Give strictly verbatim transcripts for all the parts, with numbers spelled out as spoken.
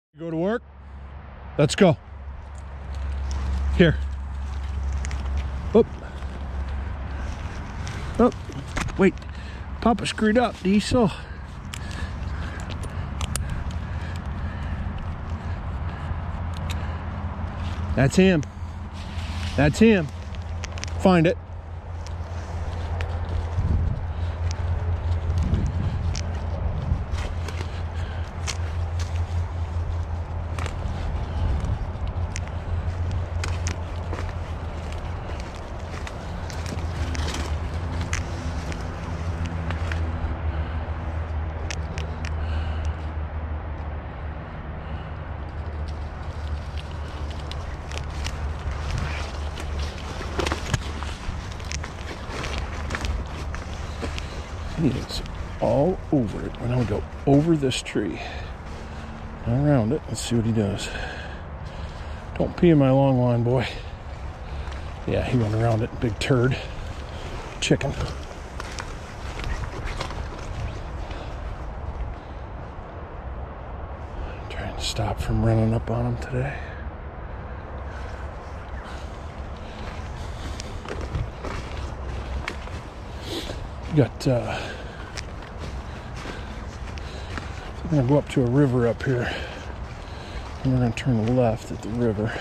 Go to work. Let's go. Here. Oop. Oh, wait. Papa screwed up, Diesel. That's him. That's him. Find it. He is all over it. We're going to go over this tree and around it. Let's see what he does. Don't pee in my long line, boy. Yeah, he went around it. Big turd. Chicken. Trying to stop from running up on him today. Got, uh, we're going to go up to a river up here, and we're going to turn left at the river.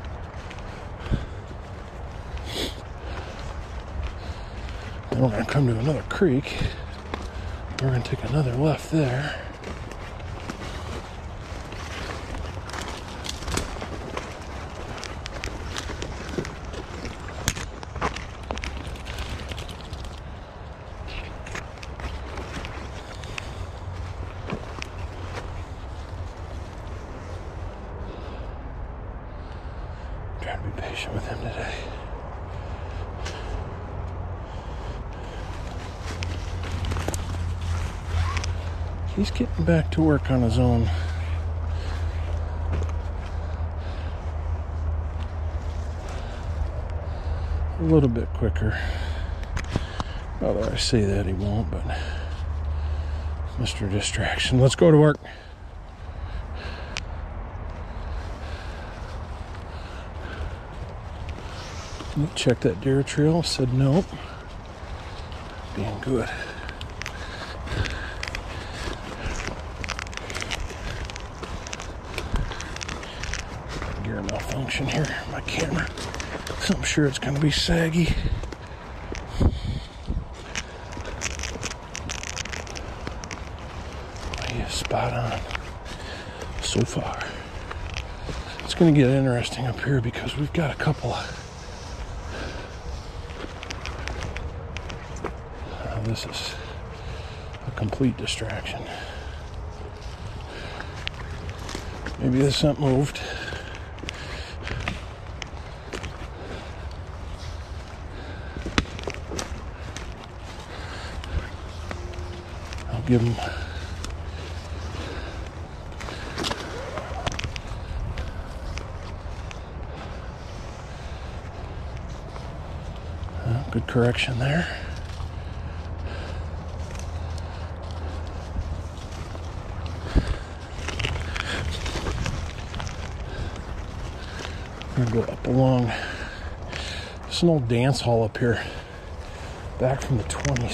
Then we're going to come to another creek. We're going to take another left there. Trying to be patient with him today. He's getting back to work on his own. A little bit quicker. Although I say that he won't, but Mister Distraction. Let's go to work. Check that deer trail. Said nope. Being good. Gear malfunction here. My camera. So I'm sure it's going to be saggy. He is spot on. So far. It's going to get interesting up here because we've got a couple of This is a complete distraction. Maybe this something moved. I'll give him uh, good correction there. I'm gonna go up along. It's an old dance hall up here, back from the twenties.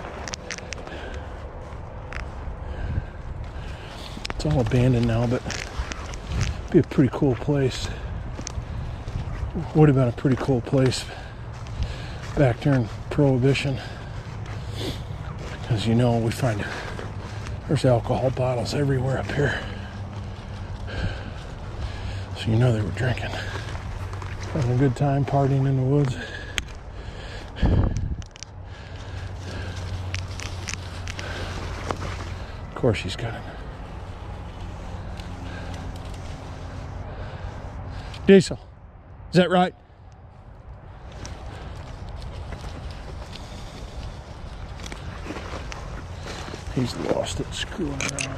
It's all abandoned now, but it'd be a pretty cool place. Would have been a pretty cool place back during Prohibition. As you know, we find there's alcohol bottles everywhere up here. So you know they were drinking. Having a good time partying in the woods. Of course she's got it. Diesel, is that right? He's lost it screwing around.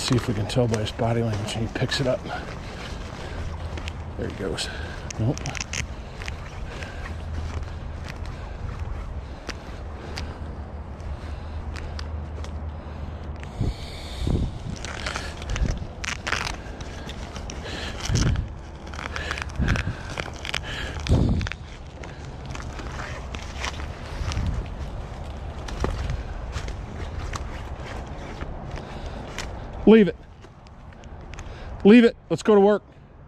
see if we can tell by his body language. And he picks it up. There he goes. Nope. Leave it. Leave it. Let's go to work.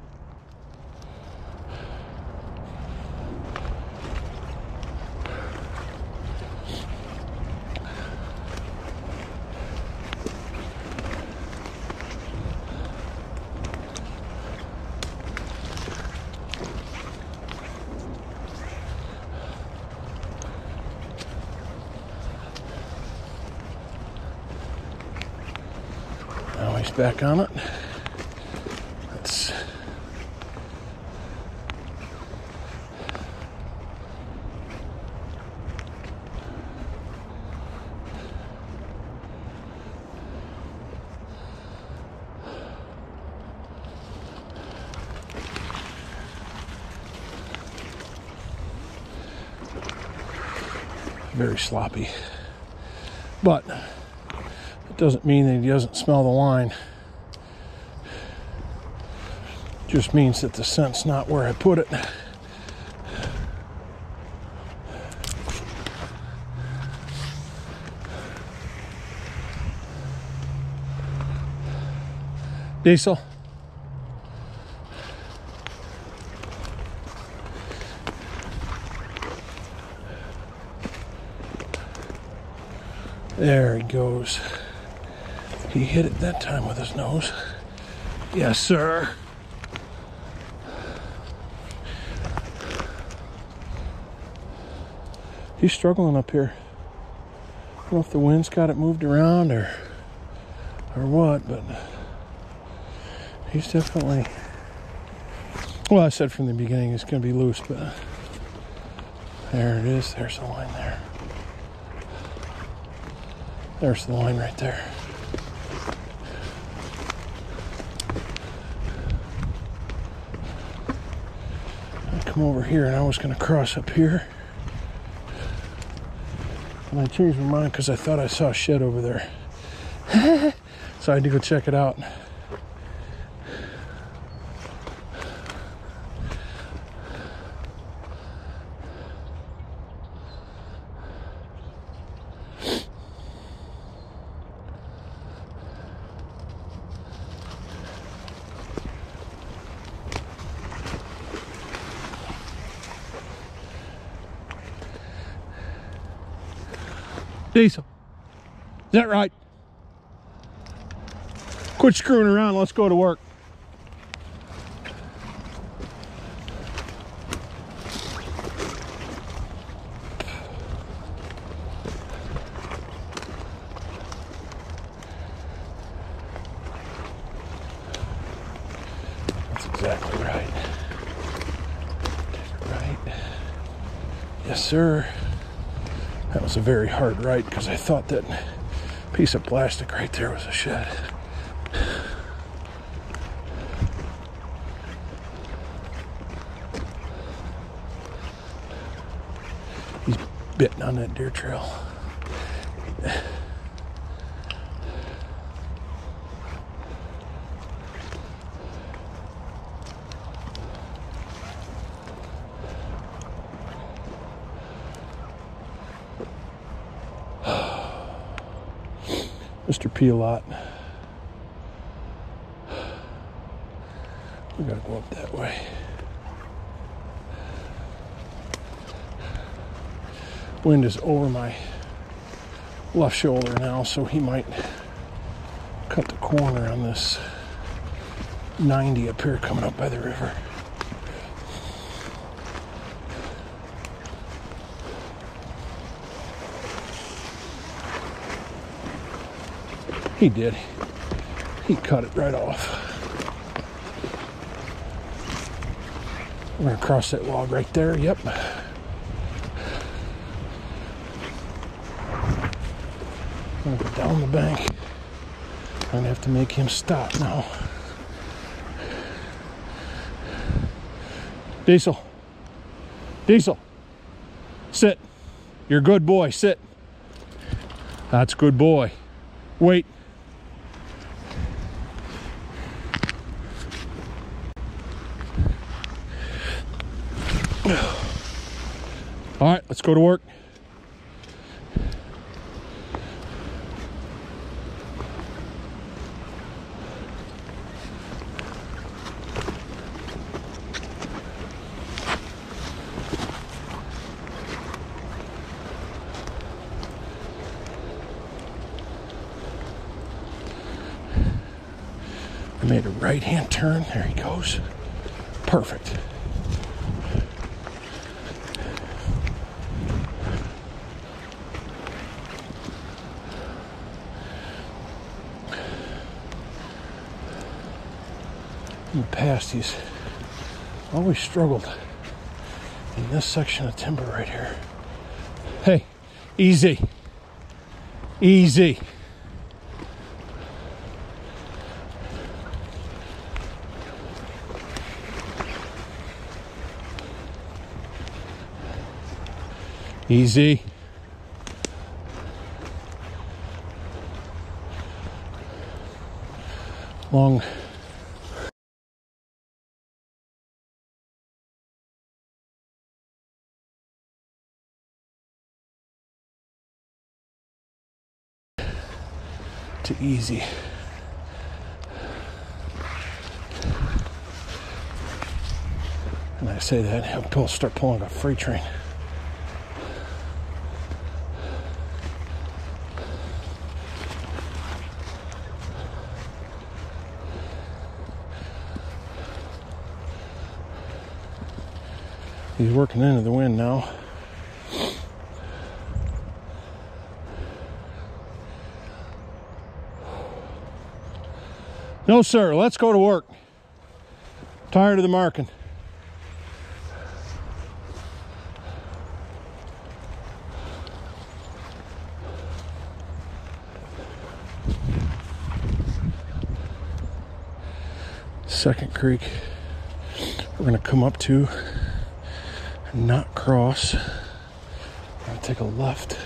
Now he's back on it. That's very sloppy, but it doesn't mean that he doesn't smell the line. Just means that the scent's not where I put it. Diesel. There he goes. He hit it that time with his nose. Yes, sir. He's struggling up here. I don't know if the wind's got it moved around or or what, but he's definitely, well, I said from the beginning it's going to be loose, but there it is. There's the line there. There's the line right there. I come over here and I was going to cross up here. And I changed my mind because I thought I saw a shed over there. So I had to go check it out. Diesel, is that right? Quit screwing around, let's go to work. That's exactly right. Take it right. Yes, sir. That was a very hard right because I thought that piece of plastic right there was a shed. He's bitten on that deer trail. Mister P-A-Lot. We gotta go up that way. Wind is over my left shoulder now, so he might cut the corner on this ninety up here coming up by the river. He did. He cut it right off. We're gonna cross that log right there. Yep. I'm gonna go down the bank. gonna have to make him stop now. Diesel. Diesel. Sit. You're a good boy. Sit. That's a good boy. Wait. All right, let's go to work. I made a right-hand turn. There he goes. Perfect. In the past, he's always struggled in this section of timber right here. Hey, easy. Easy. Easy. Long. To easy. And I say that, he'll pull, start pulling a freight train. He's working into the wind now. No, sir. Let's go to work. Tired of the marking. Second creek we're going to come up to and not cross. I'm going to take a left.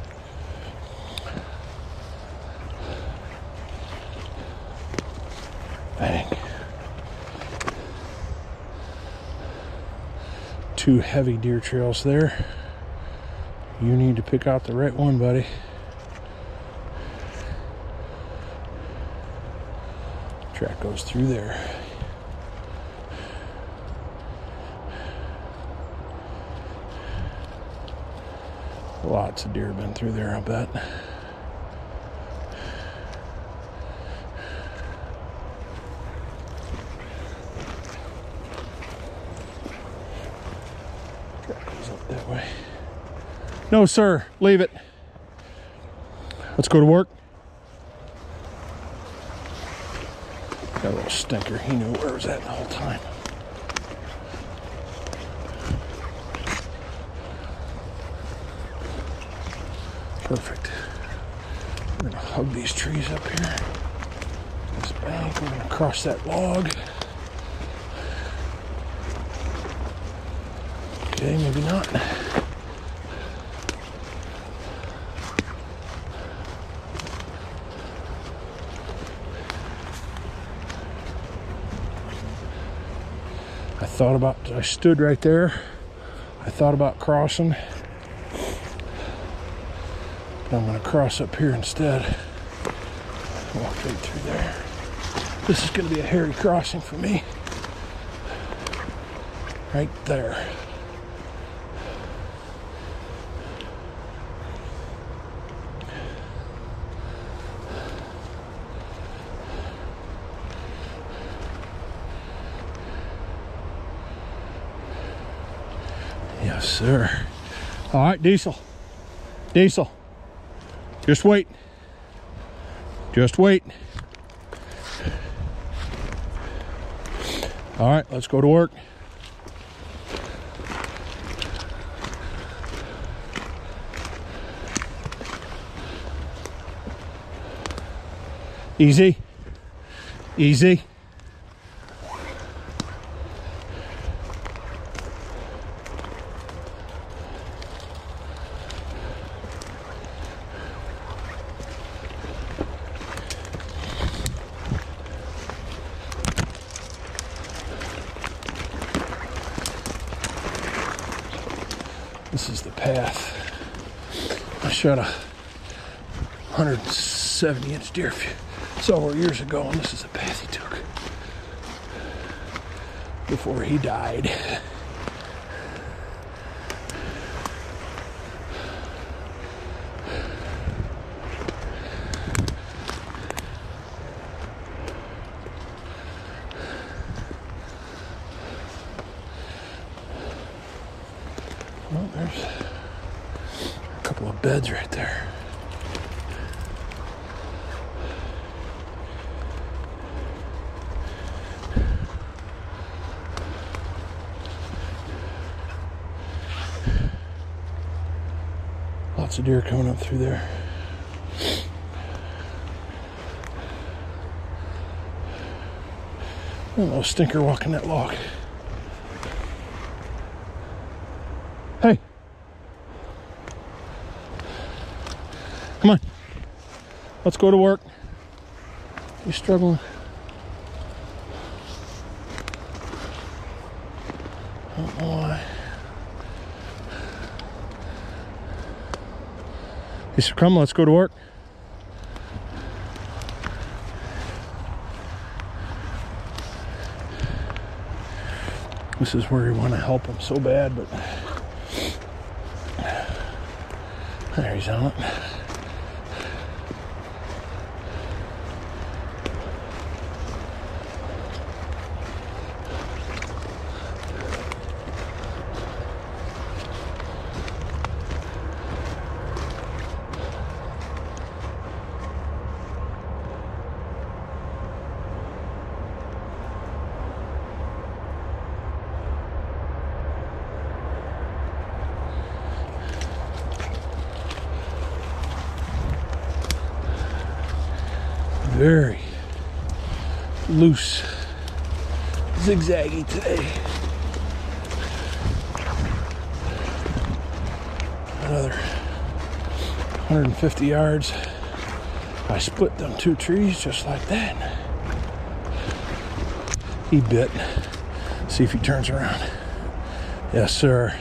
Bang. Two heavy deer trails there. You need to pick out the right one, buddy. Track goes through there. Lots of deer have been through there, I bet. Track goes up that way. No, sir. Leave it. Let's go to work. Got a little stinker. He knew where it was at the whole time. Perfect. We're going to hug these trees up here. This bank. We're going to cross that log. Okay, maybe not. I thought about, I stood right there. I thought about crossing. I'm going to cross up here instead. Walk right through there. This is going to be a hairy crossing for me. Right there. Yes, sir. All right, Diesel. Diesel. Just wait. Just wait. All right, let's go to work. Easy. Easy. This is the path. I shot a one hundred seventy inch deer several years ago, and this is the path he took before he died. Well, there's a couple of beds right there. Lots of deer coming up through there. Oh, no stinker walking that log. Hey. Come on. Let's go to work. You're struggling. I don't know why. He said, come, let's go to work. This is where you want to help him so bad, but there he's on it. Very loose, zigzaggy today. Another one hundred fifty yards. I split them two trees just like that. He bit. See if he turns around. Yes, sir.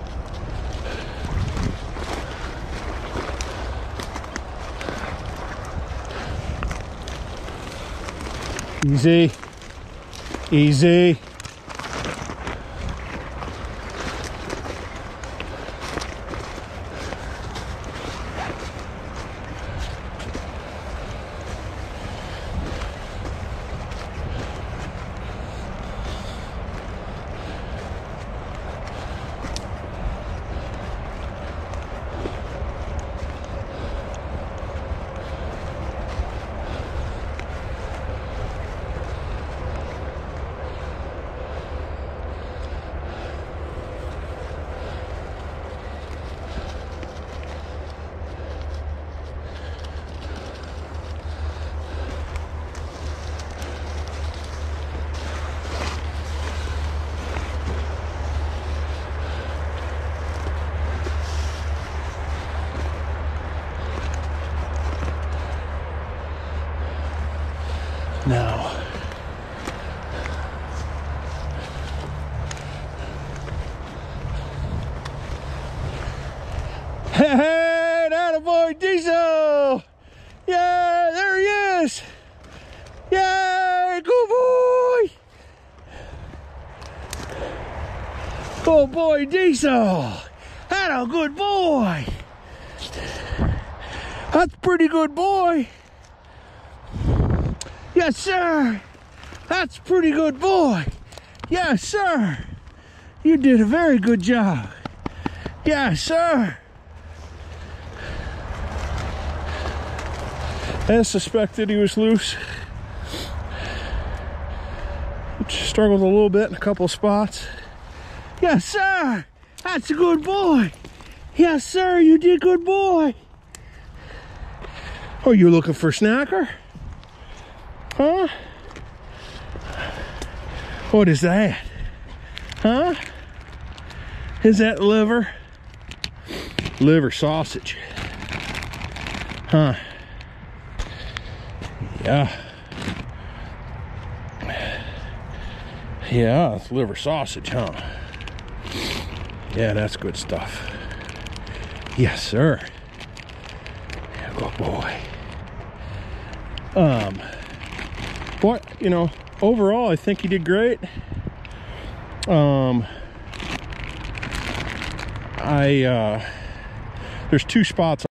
Easy. Easy. Now, hey, hey, that boy Diesel! Yeah, there he is! Yeah, good boy! Good boy Diesel! That a good boy! That's a pretty good boy! Yes, sir. That's a pretty good boy. Yes, sir. You did a very good job. Yes, sir. I suspected he was loose. Struggled a little bit in a couple of spots. Yes, sir. That's a good boy. Yes, sir. You did good boy. Oh, you looking for a snacker? Huh? What is that? Huh? Is that liver? Liver sausage. Huh? Yeah. Yeah, it's liver sausage, huh? Yeah, that's good stuff. Yes, sir. Good boy. Um, what, you know, overall, I think he did great. Um, I, uh, there's two spots